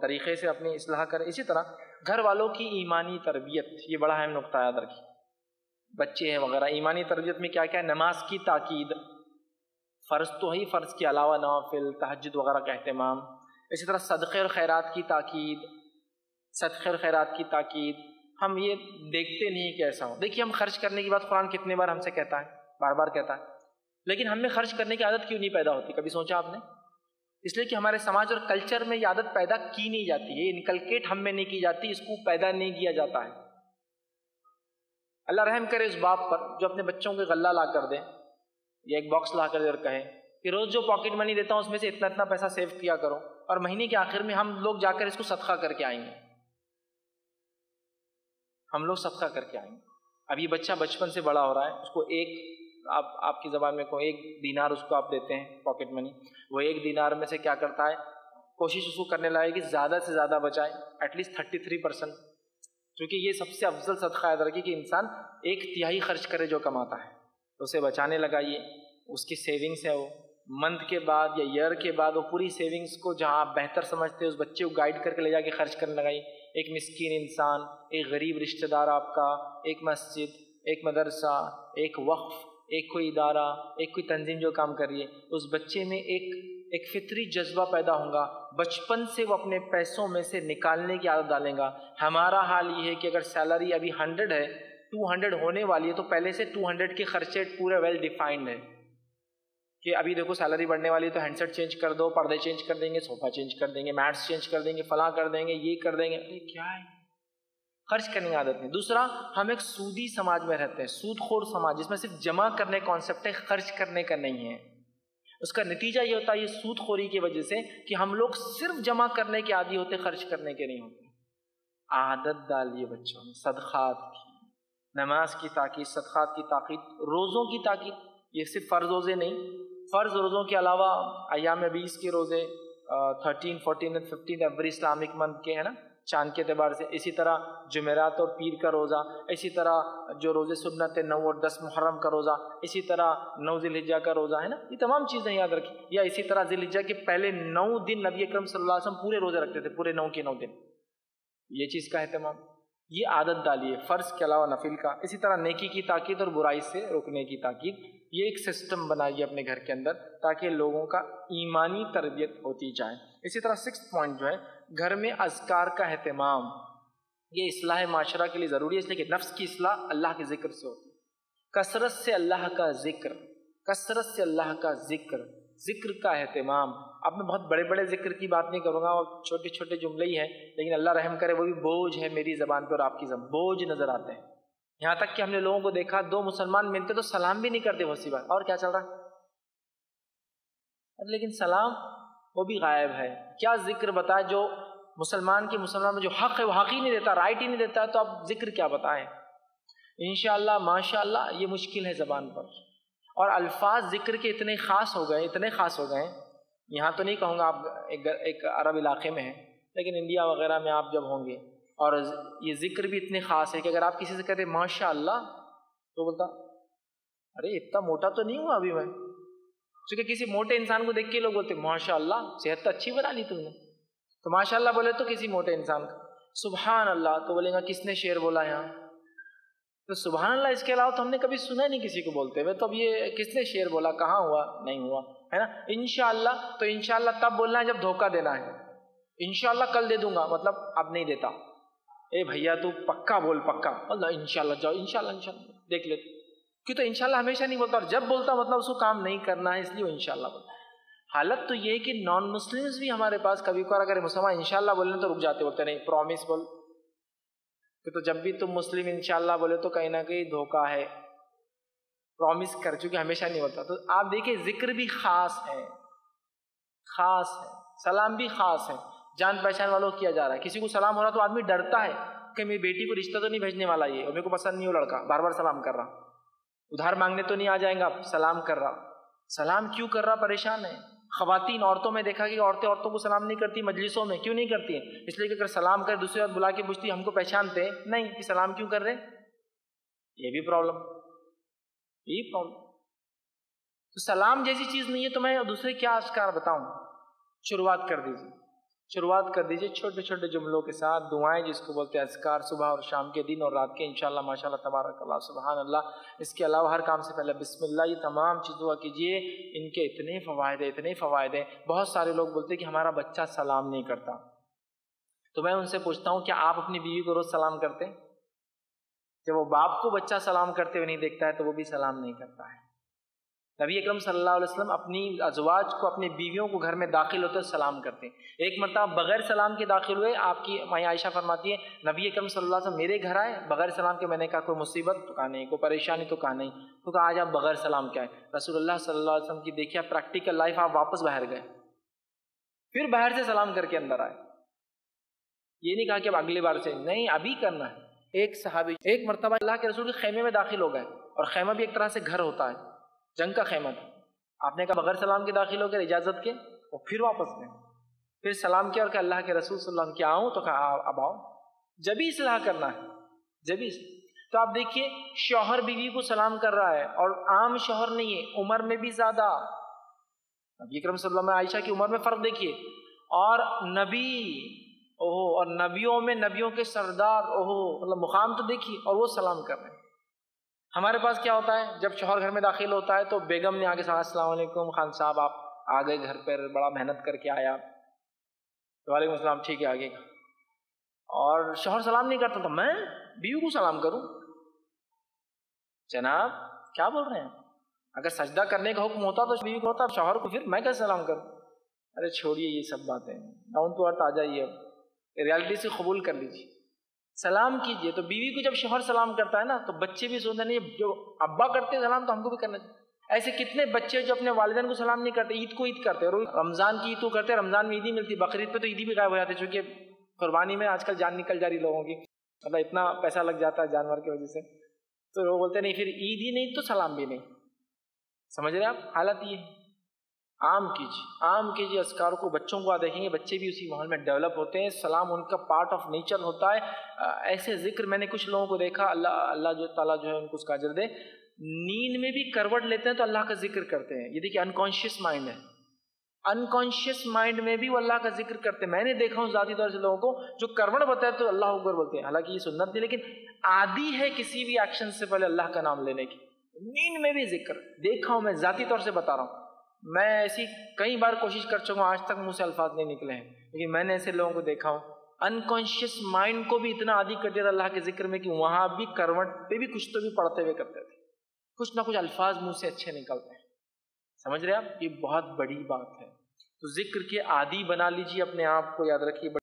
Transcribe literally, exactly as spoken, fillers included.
طریقے سے اپنی اصلاح کریں. اسی طرح گھر والوں کی ایمانی تربیت، یہ بڑا اہم نقطہ یاد رکھیے. بچے ہیں وغیرہ، ایمانی تربیت میں کیا کیا ہے؟ نماز کی تاکید، فرض تو ہی، فرض کے علاوہ نوافل، تہجد وغیرہ کا اہتمام. اسی طرح صدقے اور خیرات کی تاکید، صدقے اور خیرات کی تاکید. ہم یہ دیکھتے نہیں کہ ایسا ہو. دیکھیے ہم خرچ کرنے کی بات قرآن کتنے بار ہم سے کہتا ہے، بار بار کہتا ہے، لیکن ہم میں خرچ کرنے کی عادت کیوں نہیں پیدا ہوتی؟ کبھی سوچا آپ نے؟ اس لیے کہ ہمارے سماج اور کلچر میں یہ عادت پیدا کی نہیں جاتی ہے، انکلکیٹ ہم میں نہیں کی جاتی، اس کو پیدا نہیں کیا جاتا ہے. اللہ رحم کرے اس باپ پر جو اپنے بچوں کو غلہ لا کر دے یا ایک باکس لا کر دے اور کہے کہ روز جو پاکٹ منی دیتا ہوں اس میں سے اتنا اتنا پیسہ سیو کیا کرو، اور مہینے کے آخر میں ہم لوگ جا کر اس کو صدقہ کر کے آئیں گے. ہم لوگ صدقہ کر کے آئیں گے. اب یہ بچہ بچپن سے بڑا ہو رہا ہے، اس کو ایک آپ آپ کی زبان میں کو ایک دینار اس کو آپ دیتے ہیں پاکٹ منی، وہ ایک دینار میں سے کیا کرتا ہے؟ کوشش اس کو کرنے لگے کہ زیادہ سے زیادہ بچائے، at least thirty three percent, کیونکہ یہ سب سے افضل صدقہ یاد رکھیے کہ انسان ایک تہائی خرچ کرے جو کماتا ہے، تو اسے بچانے لگائیے. اس کی سیونگس ہے، وہ منتھ کے بعد یا ایئر کے بعد وہ پوری سیونگس کو جہاں آپ بہتر سمجھتے اس بچے کو گائیڈ کر کے لے جا کے خرچ کرنے لگائیے. ایک مسکین انسان، ایک غریب رشتہ دار آپ کا، ایک مسجد، ایک مدرسہ، ایک وقف، ایک کوئی ادارہ، ایک کوئی تنظیم جو کام کر رہی ہے، اس بچے میں ایک ایک فطری جذبہ پیدا ہوگا. بچپن سے وہ اپنے پیسوں میں سے نکالنے کی عادت ڈالیں گا. ہمارا حال یہ ہے کہ اگر سیلری ابھی ہنڈریڈ ہے، ٹو ہنڈریڈ ہونے والی ہے، تو پہلے سے ٹو ہنڈریڈ کے خرچے پورے ویل ڈیفائنڈ ہے کہ ابھی دیکھو سیلری بڑھنے والی ہے تو ہینڈ سیٹ چینج کر دو، پردے چینج کر دیں گے، صوفہ چینج کر دیں گے، میٹس چینج کر دیں گے، فلاں کر دیں گے، یہ کر دیں گے. ارے کیا ہے؟ خرچ کرنے کی عادت نہیں. دوسرا، ہم ایک سودی سماج میں رہتے ہیں، سود خور سماج، جس میں صرف جمع کرنے کانسیپٹ ہے، خرچ کرنے کا نہیں ہے. اس کا نتیجہ یہ ہوتا ہے یہ سود خوری کی وجہ سے کہ ہم لوگ صرف جمع کرنے کے عادی ہوتے، خرچ کرنے کے نہیں ہوتے. عادت ڈالیے بچوں میں صدقات کی، نماز کی تاکید، صدقات کی تاکید، روزوں کی تاکید. یہ صرف فرض روزے نہیں، فرض روزوں کے علاوہ ایام بیس کے روزے، thirteen fourteen and fifteen every Islamic month کے، ہے نا، چاند کے اعتبار سے. اسی طرح جمعرات اور پیر کا روزہ، اسی طرح جو روزے سنت نو اور دس محرم کا روزہ، اسی طرح نو ذی الحجہ کا روزہ، ہے نا. یہ تمام چیزیں یاد رکھیں. یا اسی طرح ذی الحجہ کے پہلے نو دن نبی اکرم صلی اللہ علیہ وسلم پورے روزے رکھتے تھے، پورے نو کے نو دن. یہ چیز کا اہتمام، یہ عادت ڈالیے فرض کے علاوہ نفل کا. اسی طرح نیکی کی تاکید اور برائی سے روکنے کی تاکید. یہ ایک سسٹم بنائیے اپنے گھر کے اندر تاکہ لوگوں کا ایمانی تربیت ہوتی جائے. اسی طرح سکس پوائنٹ جو ہے، گھر میں اذکار کا اہتمام. یہ اصلاح معاشرہ کے لیے ضروری ہے، اس لیے کہ نفس کی اصلاح اللہ کے ذکر سے ہوتی ہے. کثرت سے اللہ کا ذکر، کثرت سے اللہ کا ذکر، ذکر کا اہتمام. اب میں بہت بڑے بڑے ذکر کی بات نہیں کروں گا، اور چھوٹے چھوٹے جملے ہی ہیں، لیکن اللہ رحم کرے وہ بھی بوجھ ہے میری زبان پہ اور آپ کی زبان، بوجھ نظر آتے ہیں. یہاں تک کہ ہم نے لوگوں کو دیکھا دو مسلمان ملتے تو سلام بھی نہیں کرتے، بہت سی بات. اور کیا چل رہا ہے؟ لیکن سلام وہ بھی غائب ہے. کیا ذکر بتائے جو مسلمان کی مسلمان میں جو حق ہے وہ حق ہی نہیں دیتا، رائٹ ہی نہیں دیتا، تو اب ذکر کیا بتائیں؟ انشاءاللہ، ماشاءاللہ، یہ مشکل ہے زبان پر. اور الفاظ ذکر کے اتنے خاص ہو گئے، اتنے خاص ہو گئے، یہاں تو نہیں کہوں گا آپ ایک, ایک عرب علاقے میں ہیں، لیکن انڈیا وغیرہ میں آپ جب ہوں گے، اور یہ ذکر بھی اتنے خاص ہے کہ اگر آپ کسی سے کہتے ماشاءاللہ تو بولتا ارے اتنا موٹا تو نہیں ہوا ابھی میں. کیونکہ کسی موٹے انسان کو دیکھ کے لوگ بولتے ماشاءاللہ صحت تو اچھی بنا لی تم نے. تو ماشاءاللہ بولے تو کسی موٹے انسان کا. سبحان اللہ تو بولے گا کس نے شعر بولا یہاں؟ تو سبحان اللہ اس کے علاوہ تو ہم نے کبھی سنا نہیں کسی کو بولتے ہوئے. تو اب یہ کس نے شعر بولا؟ کہاں ہوا؟ نہیں ہوا، ہے نا. انشاءاللہ تو انشاءاللہ تب بولنا ہے جب دھوکہ دینا ہے. انشاءاللہ کل دے دوں گا، مطلب اب نہیں دیتا. اے بھیا تو پکا بول، پکا. اللہ انشاءاللہ جاؤ، انشاءاللہ انشاءاللہ دیکھ لیتے. کیوں تو انشاءاللہ ہمیشہ نہیں بولتا، اور جب بولتا مطلب اس کو کام نہیں کرنا ہے، اس لیے وہ انشاءاللہ بولتا. حالت تو یہ ہے کہ نان مسلمز بھی ہمارے پاس کبھی کبھار اگر مسلمان انشاءاللہ بولیں تو رک جاتے، بولتے نہیں پرومس بول. تو جب بھی تم مسلم انشاءاللہ بولے تو کہیں نہ کہیں دھوکہ ہے، پرومس کر چونکہ ہمیشہ نہیں ہوتا. تو آپ دیکھیں ذکر بھی خاص ہے، خاص ہے، سلام بھی خاص ہے، جان پہچان والوں کیا جا رہا ہے. کسی کو سلام ہو رہا تو آدمی ڈرتا ہے کہ میری بیٹی کو رشتہ تو نہیں بھیجنے والا یہ، اور میرے کو پسند نہیں ہو لڑکا، بار بار سلام کر رہا، ادھار مانگنے تو نہیں آ جائیں گا، سلام کر رہا. سلام کیوں کر رہا؟ پریشان ہے. خواتین عورتوں میں دیکھا کہ عورتیں عورتوں کو سلام نہیں کرتی مجلسوں میں. کیوں نہیں کرتی ہیں؟ اس لیے کہ اگر سلام کر دوسری بات بلا کے پوچھتی ہم کو پہچانتے نہیں کہ سلام کیوں کر رہے. یہ بھی پرابلم، یہی پرابلم. تو سلام جیسی چیز نہیں ہے تو میں دوسرے کیا اذکار بتاؤں؟ شروعات کر دیجیے. شروعات کر دیجئے چھوٹے چھوٹے جملوں کے ساتھ، دعائیں جس کو بولتے ہیں اذکار، صبح اور شام کے، دن اور رات کے، انشاءاللہ ماشاءاللہ تبارک اللہ سبحان اللہ۔ اس کے علاوہ ہر کام سے پہلے بسم اللہ، یہ تمام چیزوں کا کیجئے، ان کے اتنے فوائد ہیں اتنے فوائد ہیں۔ بہت سارے لوگ بولتے ہیں کہ ہمارا بچہ سلام نہیں کرتا، تو میں ان سے پوچھتا ہوں کیا آپ اپنی بیوی کو روز سلام کرتے ہیں؟ جب وہ باپ کو بچہ سلام کرتے ہوئے نہیں دیکھتا ہے تو وہ بھی سلام نہیں کرتا ہے۔ نبی اکرم صلی اللہ علیہ وسلم اپنی ازواج کو، اپنی بیویوں کو گھر میں داخل ہوتے سلام کرتے ہیں۔ ایک مرتبہ بغیر سلام کے داخل ہوئے، آپ کی ماں عائشہ فرماتی ہے نبی اکرم صلی اللہ علیہ وسلم میرے گھر آئے بغیر سلام کے۔ میں نے کہا کوئی مصیبت؟ تو کہا نہیں۔ کوئی پریشانی؟ تو کہا نہیں۔ تو کہا آج آپ بغیر سلام کے آئے۔ رسول اللہ صلی اللہ علیہ وسلم کی دیکھیے پریکٹیکل لائف، آپ واپس باہر گئے، پھر باہر سے سلام کر کے اندر آئے۔ یہ نہیں کہا کہ اب اگلی بار سے نہیں، ابھی کرنا ہے۔ ایک صحابی ایک مرتبہ اللہ کے رسول کے خیمے میں داخل ہو گئے، اور خیمہ بھی ایک طرح سے گھر ہوتا ہے، جنگ کا خیمہ تھا۔ آپ نے کہا بغیر سلام کے داخل ہو گئے، اجازت کے، اور پھر واپس گئے، پھر سلام کیا اور کہ اللہ کے رسول صلی اللہ علیہ وسلم کیا آؤں؟ تو کہا اب آؤ، جب ہی اصلاح کرنا ہے، جب ہی۔ تو آپ دیکھیے شوہر بیوی کو سلام کر رہا ہے، اور عام شوہر نہیں ہے، عمر میں بھی زیادہ۔ نبی اکرم صلی اللہ علیہ وسلم عائشہ کی عمر میں فرق دیکھیے، اور نبی اوہو، اور نبیوں میں نبیوں کے سردار اوہو، مطلب مقام تو دیکھیے، اور وہ سلام کر رہے ہیں۔ ہمارے پاس کیا ہوتا ہے جب شوہر گھر میں داخل ہوتا ہے تو بیگم نے آگے سے السلام علیکم خان صاحب آپ آ گئے گھر پر، بڑا محنت کر کے آیا، وعلیکم السلام، ٹھیک ہے آگے۔ اور شوہر سلام نہیں کرتا تو میں بیوی کو سلام کروں؟ جناب کیا بول رہے ہیں؟ اگر سجدہ کرنے کا حکم ہوتا تو بیوی کو ہوتا، شوہر کو پھر میں کیسے سلام کروں؟ ارے چھوڑیے یہ سب باتیں، ڈاؤن ٹو ارتھ آ جائیے، اب ریالٹی سے قبول کر لیجیے، سلام کیجئے۔ تو بیوی کو جب شوہر سلام کرتا ہے نا تو بچے بھی سوچتے نہیں جو ابا کرتے سلام تو ہم کو بھی کرنا چاہیے۔ ایسے کتنے بچے جو اپنے والدین کو سلام نہیں کرتے، عید کو عید کرتے، اور رمضان کی عید کو کرتے، رمضان میں عیدی ملتی، بقرعید پہ تو عیدی بھی غائب ہو جاتی، چونکہ قربانی میں آج کل جان نکل جا رہی لوگوں کی، مطلب اتنا پیسہ لگ جاتا ہے جانور کی وجہ سے، تو لوگ بولتے نہیں پھر عید ہی نہیں تو سلام بھی نہیں۔ سمجھ رہے آپ؟ حالت یہ عام کیجیے، عام کیجیے اذکار کو، بچوں کو دیکھیں گے بچے بھی اسی ماحول میں ڈیولپ ہوتے ہیں، سلام ان کا پارٹ آف نیچر ہوتا ہے۔ ایسے ذکر میں نے کچھ لوگوں کو دیکھا، اللہ اللہ جو تعالیٰ جو ہے ان کو اس کا اجر دے، نیند میں بھی کروٹ لیتے ہیں تو اللہ کا ذکر کرتے ہیں۔ یہ دیکھیے انکانشیس مائنڈ ہے، انکانشیس مائنڈ میں بھی وہ اللہ کا ذکر کرتے ہیں۔ میں نے دیکھا ہوں ذاتی طور سے لوگوں کو جو کروٹ بتائے تو اللہ اکبر بولتے ہیں، حالانکہ یہ سنت نہیں، لیکن عادی ہے کسی بھی ایکشن سے پہلے اللہ کا نام لینے کی۔ نیند میں بھی ذکر دیکھا ہوں میں، ذاتی طور سے بتا رہا ہوں، میں ایسی کئی بار کوشش کر چکا ہوں، آج تک منہ سے الفاظ نہیں نکلے ہیں، لیکن میں نے ایسے لوگوں کو دیکھا ہوں انکانشیس مائنڈ کو بھی اتنا عادی کر دیا تھا اللہ کے ذکر میں کہ وہاں بھی کروٹ پہ بھی کچھ تو بھی پڑھتے ہوئے کرتے تھے، کچھ نہ کچھ الفاظ منہ سے اچھے نکلتے ہیں۔ سمجھ رہے آپ؟ یہ بہت بڑی بات ہے۔ تو ذکر کے عادی بنا لیجیے اپنے آپ کو، یاد رکھیے۔